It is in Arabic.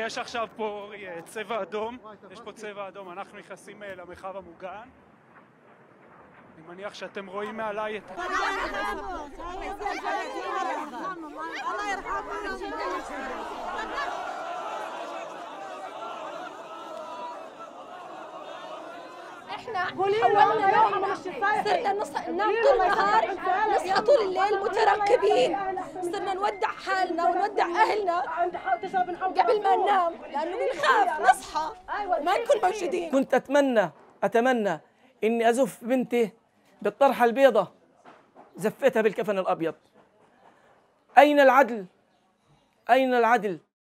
יש עכשיו פה צבע אדום, יש פה צבע אדום, אנחנו נכנסים למרחב המוגן. אני מניח שאתם רואים מעליי את... احنا حولنا يومنا صرنا ننام طول النهار نصحى طول الليل مترقبين، صرنا نودع حالنا ونودع اهلنا قبل ما ننام لانه بنخاف نصحى ما نكون موجودين. كنت اتمنى اني ازف بنتي بالطرحه البيضاء، زفتها بالكفن الابيض. اين العدل؟ اين العدل؟